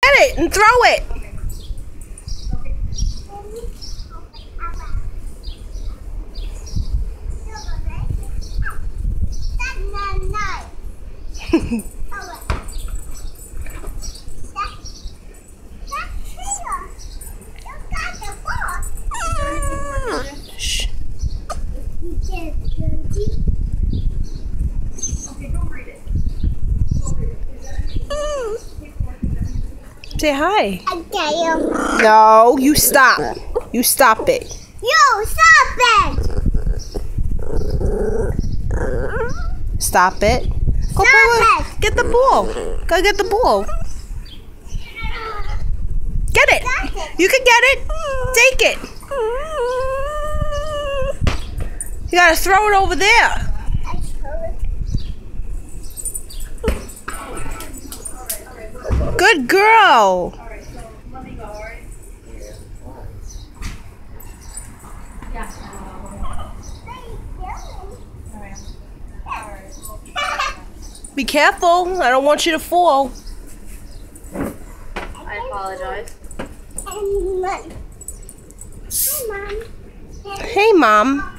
get it and throw it. Shh. Say hi. No, you stop. You stop it. You stop it! Stop it. Go play with. Get the ball. Go get the ball. Get it. You can get it. Take it. You gotta throw it over there. Good girl. Be careful. I don't want you to fall. I apologize. Hi, Mom. Hey, Mom.